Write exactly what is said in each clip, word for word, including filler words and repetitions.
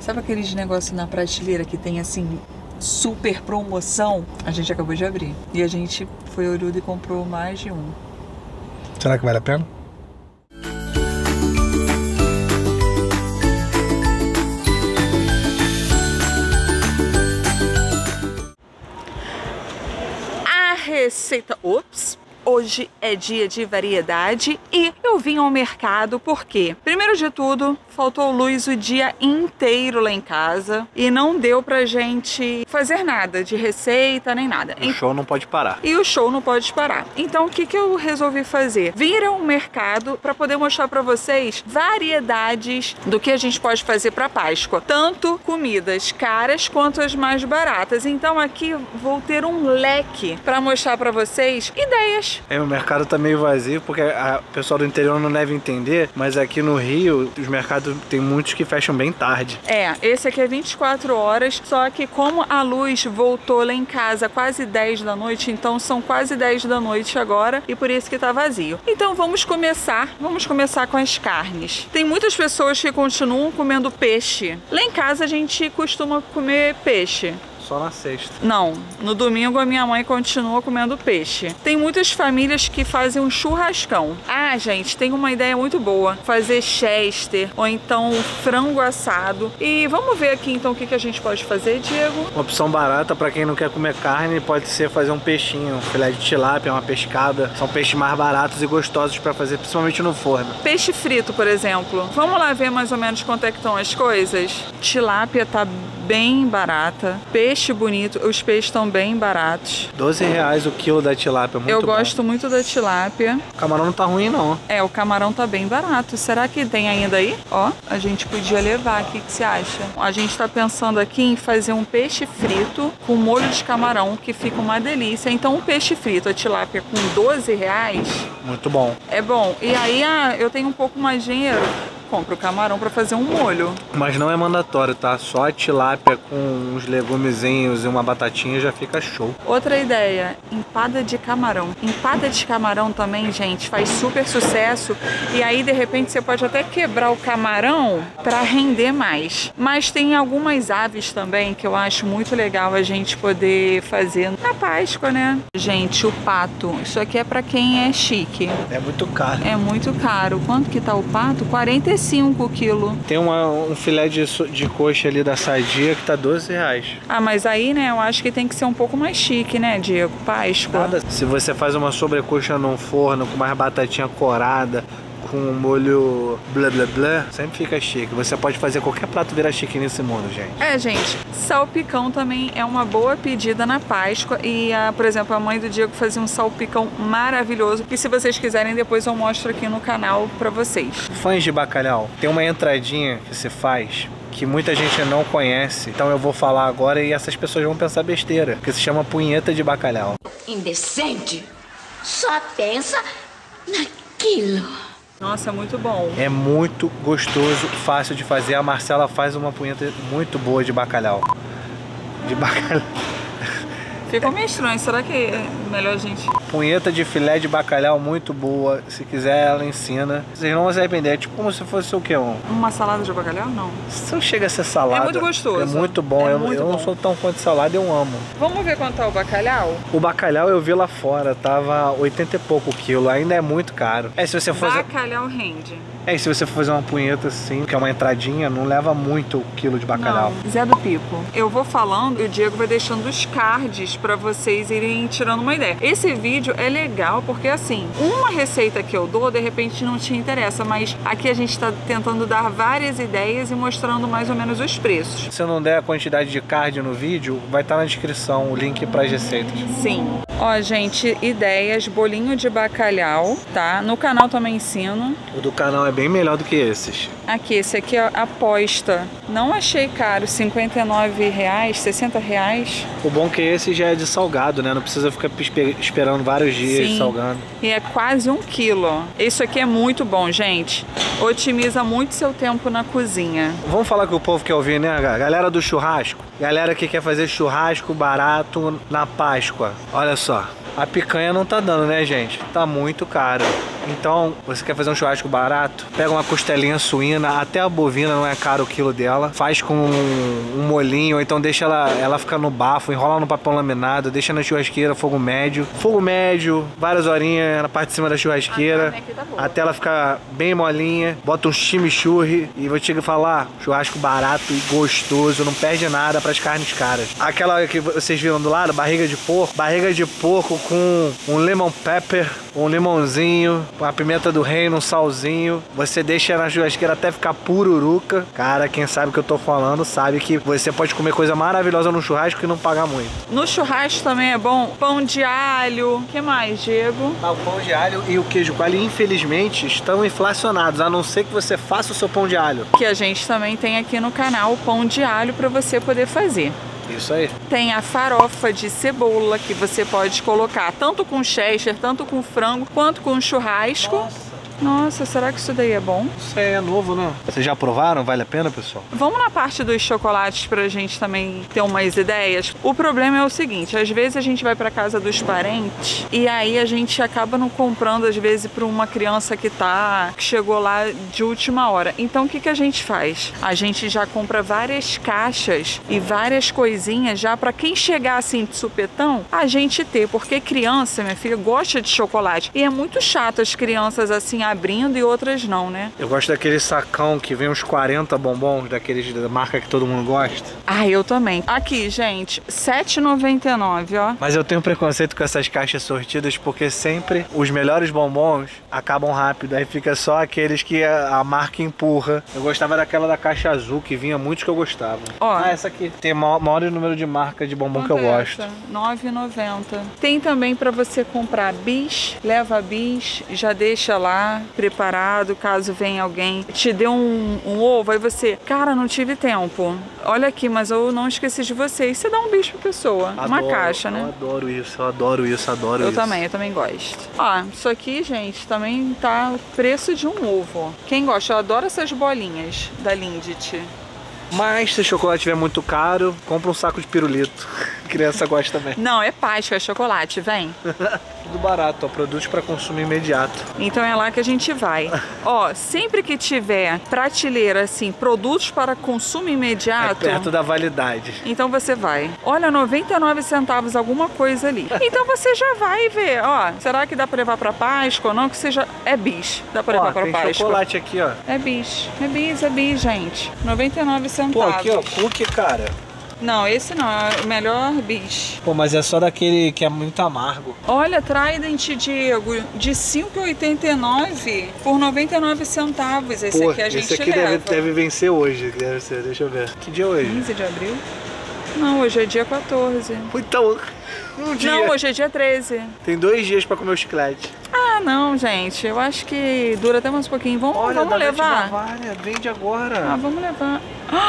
Sabe aqueles negócios na prateleira que tem assim, super promoção? A gente acabou de abrir. E a gente foi orelhudo e comprou mais de um. Será que vale a pena? A receita... Ops! Hoje é dia de variedade e eu vim ao mercado porque, primeiro de tudo, faltou luz o dia inteiro lá em casa e não deu pra gente fazer nada de receita nem nada. O show não pode parar. E o show não pode parar. Então o que que eu resolvi fazer? Vir ao mercado para poder mostrar para vocês variedades do que a gente pode fazer para Páscoa. Tanto comidas caras quanto as mais baratas. Então aqui vou ter um leque para mostrar para vocês ideias. É, o mercado tá meio vazio porque a pessoa do interior não deve entender, mas aqui no Rio os mercados tem muitos que fecham bem tarde. É, esse aqui é vinte e quatro horas, só que como a luz voltou lá em casa quase dez da noite, então são quase dez da noite agora e por isso que tá vazio. Então vamos começar, vamos começar com as carnes. Tem muitas pessoas que continuam comendo peixe. Lá em casa a gente costuma comer peixe. Só na sexta. Não, no domingo a minha mãe continua comendo peixe. Tem muitas famílias que fazem um churrascão. Ah, gente, tem uma ideia muito boa. Fazer chester ou então frango assado. E vamos ver aqui então o que, que a gente pode fazer, Diego? Uma opção barata para quem não quer comer carne pode ser fazer um peixinho, um filé de tilápia, uma pescada. São peixes mais baratos e gostosos para fazer, principalmente no forno. Peixe frito, por exemplo. Vamos lá ver mais ou menos quanto é que estão as coisas? Tilápia tá bem barata. Peixe bonito, os peixes estão bem baratos. doze reais o quilo da tilápia, muito Eu bom. gosto muito da tilápia. O camarão não tá ruim não. É, o camarão tá bem barato. Será que tem ainda aí? Ó, a gente podia levar aqui, o que você acha? A gente tá pensando aqui em fazer um peixe frito com molho de camarão, que fica uma delícia. Então um peixe frito, a tilápia com doze reais. Muito bom. É bom. E aí, ah, eu tenho um pouco mais de dinheiro. Compro o camarão para fazer um molho. Mas não é mandatório, tá? Só a tilápia com uns legumezinhos e uma batatinha já fica show. Outra ideia, empada de camarão. Empada de camarão também, gente, faz super sucesso. E aí, de repente, você pode até quebrar o camarão para render mais. Mas tem algumas aves também que eu acho muito legal a gente poder fazer na Páscoa, né? Gente, o pato. Isso aqui é para quem é chique. É muito caro. É muito caro. Quanto que tá o pato? quarenta e cinco quilos. Tem uma, um filé de, de coxa ali da Sadia que tá doze reais. Ah, mas aí, né, eu acho que tem que ser um pouco mais chique, né, Diego? Páscoa. Nada. Se você faz uma sobrecoxa num forno com mais batatinha corada, com molho blá blá blá, sempre fica chique. Você pode fazer qualquer prato virar chique nesse mundo, gente. É, gente, salpicão também é uma boa pedida na Páscoa. E, a, por exemplo, a mãe do Diego fazia um salpicão maravilhoso. E se vocês quiserem, depois eu mostro aqui no canal pra vocês. Fãs de bacalhau, tem uma entradinha que você faz que muita gente não conhece, então eu vou falar agora e essas pessoas vão pensar besteira, que se chama punheta de bacalhau. Indecente, só pensa naquilo. Nossa, muito bom. É muito gostoso, fácil de fazer. A Marcela faz uma punheta muito boa de bacalhau. De bacalhau. Ficou meio estranho, será que é melhor a gente... Punheta de filé de bacalhau muito boa. Se quiser, ela ensina. Vocês não vão se arrepender. É tipo como se fosse o quê? Um... Uma salada de bacalhau? Não. Isso não chega a ser salada. É muito gostoso. É muito bom. É eu muito eu bom. não sou tão fã de salada, eu amo. Vamos ver quanto tá o bacalhau? O bacalhau eu vi lá fora, tava oitenta e pouco quilo. Ainda é muito caro. É, se você for... Bacalhau rende. É, e se você for fazer uma punheta assim, que é uma entradinha, não leva muito o quilo de bacalhau. Não. Zé do Pico. Eu vou falando e o Diego vai deixando os cards pra vocês irem tirando uma ideia. Esse vídeo é legal porque, assim, uma receita que eu dou, de repente não te interessa, mas aqui a gente tá tentando dar várias ideias e mostrando mais ou menos os preços. Se eu não der a quantidade de card no vídeo, vai estar na descrição o link para as receitas. Sim. Ó, gente, ideias, bolinho de bacalhau, tá? No canal também ensino. O do canal é bem melhor do que esses. Aqui, esse aqui é aposta. Não achei caro, cinquenta e nove reais, sessenta reais. O bom é que esse já é de salgado, né? Não precisa ficar esperando vários dias. Sim. Salgando. E é quase um quilo, ó. Isso aqui é muito bom, gente. Otimiza muito seu tempo na cozinha. Vamos falar que o povo quer ouvir, né? Galera do churrasco. Galera que quer fazer churrasco barato na Páscoa. Olha só. A picanha não tá dando, né, gente? Tá muito caro. Então, você quer fazer um churrasco barato? Pega uma costelinha suína, até a bovina não é caro o quilo dela. Faz com um, um molhinho, ou então deixa ela, ela ficar no bafo, enrola no papel laminado, deixa na churrasqueira, fogo médio. Fogo médio, várias horinhas na parte de cima da churrasqueira, tá até ela ficar bem molinha. Bota um chimichurri e vou te falar, churrasco barato e gostoso, não perde nada para as carnes caras. Aquela que vocês viram do lado, barriga de porco, barriga de porco com um lemon pepper, um limãozinho, uma pimenta do reino, um salzinho. Você deixa na churrasqueira até ficar pururuca. Cara, quem sabe o que eu tô falando sabe que você pode comer coisa maravilhosa no churrasco e não pagar muito. No churrasco também é bom pão de alho. O que mais, Diego? Ah, o pão de alho e o queijo coalho, infelizmente, estão inflacionados, a não ser que você faça o seu pão de alho. Que a gente também tem aqui no canal o pão de alho para você poder fazer. Isso aí. Tem a farofa de cebola que você pode colocar tanto com chester, tanto com frango, quanto com churrasco. Nossa. Nossa, será que isso daí é bom? Isso aí é novo, né? Vocês já provaram? Vale a pena, pessoal? Vamos na parte dos chocolates pra gente também ter umas ideias. O problema é o seguinte, às vezes a gente vai pra casa dos parentes e aí a gente acaba não comprando, às vezes, pra uma criança que tá, que chegou lá de última hora. Então o que que a gente faz? A gente já compra várias caixas e várias coisinhas já pra quem chegar assim de supetão, a gente ter. Porque criança, minha filha, gosta de chocolate. E é muito chato as crianças assim abrindo e outras não, né? Eu gosto daquele sacão que vem uns quarenta bombons, daqueles da marca que todo mundo gosta. Ah, eu também. Aqui, gente, sete reais e noventa e nove centavos, ó. Mas eu tenho preconceito com essas caixas sortidas porque sempre os melhores bombons acabam rápido. Aí fica só aqueles que a, a marca empurra. Eu gostava daquela da caixa azul, que vinha muitos que eu gostava. Ó, ah, essa aqui. Tem o maior, maior número de marca de bombom que eu é gosto. nove reais e noventa centavos. Tem também pra você comprar bis, leva bis, já deixa lá preparado, caso venha alguém te dê um, um ovo, aí você, cara, não tive tempo, olha aqui, mas eu não esqueci de você, e você dá um bicho pra pessoa, Adoro, uma caixa, né? Eu adoro isso, eu adoro isso, adoro eu isso. Eu também, eu também gosto. Ó, isso aqui, gente, também tá o preço de um ovo. Quem gosta, eu adoro essas bolinhas da Lindt. Mas se o chocolate estiver muito caro, compra um saco de pirulito. Criança gosta também. Não, é Páscoa, é chocolate, vem. Tudo barato, ó, produtos para consumo imediato. Então é lá que a gente vai. Ó, sempre que tiver prateleira assim, produtos para consumo imediato, é perto da validade. Então você vai. Olha, noventa e nove centavos alguma coisa ali. Então você já vai ver, ó, será que dá para levar para Páscoa ou não? Que seja é bis. Dá para levar para tem Páscoa. Chocolate aqui, ó. É bis. É bis, é bis, gente. noventa e nove centavos. Pô, aqui, ó, cookie, cara. Não, esse não, é o melhor bis. Pô, mas é só daquele que é muito amargo. Olha, Trident, Diego, de cinco reais e oitenta e nove centavos por noventa e nove centavos. Esse Pô, aqui a gente esse aqui leva. Deve, deve vencer hoje, deve ser, deixa eu ver. Que dia é hoje? quinze de abril? Não, hoje é dia quatorze. Então, um dia. Não, hoje é dia treze. Tem dois dias pra comer o chiclete. Ah, não, gente, eu acho que dura até mais um pouquinho. Vamos, Olha, vamos levar? Olha, vende agora. Ah, vamos levar.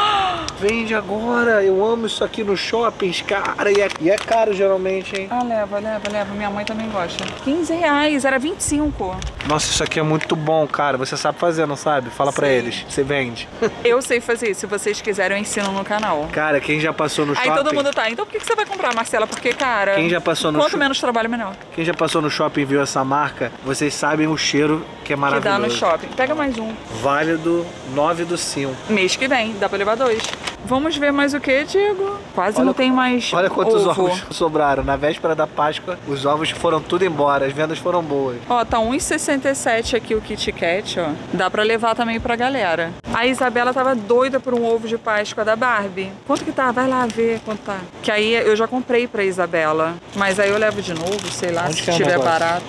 Vende agora, eu amo isso aqui no shoppings, cara, e é, e é caro geralmente, hein? Ah, leva, leva, leva, minha mãe também gosta. quinze reais, era vinte e cinco. Nossa, isso aqui é muito bom, cara, você sabe fazer, não sabe? Fala pra Sei. eles, você vende. Eu sei fazer isso, se vocês quiserem eu ensino no canal. Cara, quem já passou no Aí shopping... todo mundo tá, então por que você vai comprar, Marcela? Porque, cara, Quem já passou no quanto sho- menos trabalho, melhor. Quem já passou no shopping e viu essa marca, vocês sabem o cheiro que é Que maravilhoso. dá no shopping. Pega mais um. Válido nove do cinco. Mês que vem, dá pra levar dois. Vamos ver mais o que, Diego? Quase Olha- não tem mais Olha quantos ovo. ovos sobraram. Na véspera da Páscoa, os ovos foram tudo embora, as vendas foram boas. Ó, tá um real e sessenta e sete aqui o Kit Kat, ó. Dá pra levar também pra galera. A Isabela tava doida por um ovo de Páscoa da Barbie. Quanto que tá? Vai lá ver quanto tá. Que aí eu já comprei pra Isabela. Mas aí eu levo de novo, sei lá, Onde se que é o tiver negócio? barato.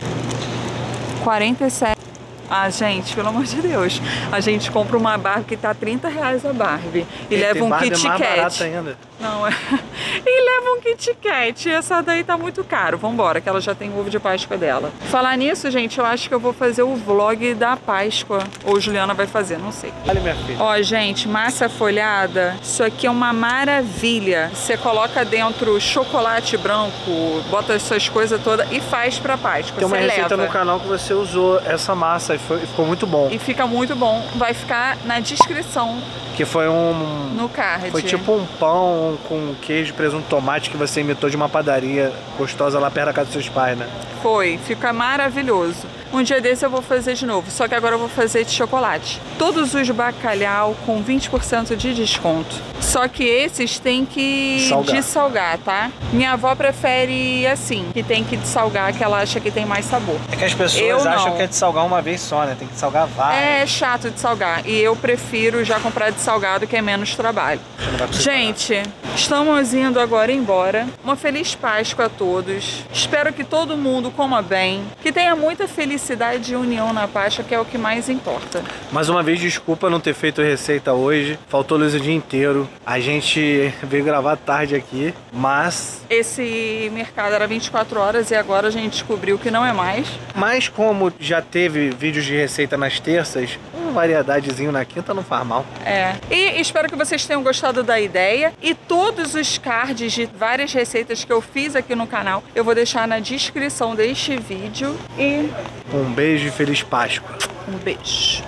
quarenta e sete. Ah, gente, pelo amor de Deus. A gente compra uma Barbie que tá trinta reais a Barbie. E, leva tem um Barbie Kit mais barata Kat. ainda. Não, é. E leva um Kit Kat. Essa daí tá muito caro. Vambora, que ela já tem o ovo de Páscoa dela. Falar nisso, gente, eu acho que eu vou fazer o vlog da Páscoa. Ou Juliana vai fazer, não sei. Olha, minha filha. Ó, gente, massa folhada. Isso aqui é uma maravilha. Você coloca dentro chocolate branco, bota essas coisas todas e faz pra Páscoa. Tem uma Você receita leva. no canal que você usou essa massa e foi- ficou muito bom. E fica muito bom. Vai ficar na descrição, Que foi um... no card. Foi tipo um pão com queijo, presunto, tomate que você imitou de uma padaria gostosa lá perto da casa dos seus pais, né? Foi, fica maravilhoso. Um dia desse eu vou fazer de novo, só que agora eu vou fazer de chocolate. Todos os bacalhau com vinte por cento de desconto. Só que esses tem que Salgar. dessalgar, tá? Minha avó prefere assim, que tem que dessalgar, que ela acha que tem mais sabor. É que as pessoas Eu acham não. que é de salgar uma vez só, né? Tem que salgar várias. É chato de salgar. E eu prefiro já comprar de salgado, que é menos trabalho. Você não vai conseguir Gente, estamos indo agora embora. Uma feliz Páscoa a todos. Espero que todo mundo coma bem. Que tenha muita felicidade e união na Páscoa, que é o que mais importa. parar. Mais uma vez, desculpa não ter feito receita hoje. Faltou luz o dia inteiro. A gente veio gravar tarde aqui, mas... Esse mercado era vinte e quatro horas e agora a gente descobriu que não é mais. Mas como já teve vídeos de receita nas terças, uma variedadezinho na quinta não faz mal. É. E espero que vocês tenham gostado da ideia. E todos os cards de várias receitas que eu fiz aqui no canal, eu vou deixar na descrição deste vídeo. E Um beijo e feliz Páscoa. um beijo.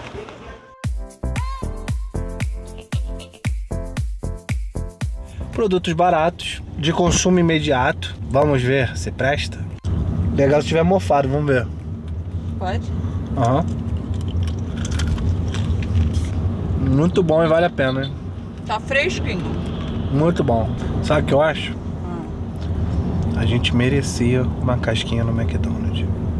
Produtos baratos, de consumo imediato. Vamos ver se presta. Legal se tiver mofado, vamos ver. Pode? Aham. Muito bom e vale a pena, hein? Tá fresquinho. Muito bom. Sabe o que eu acho? A gente merecia uma casquinha no McDonald's.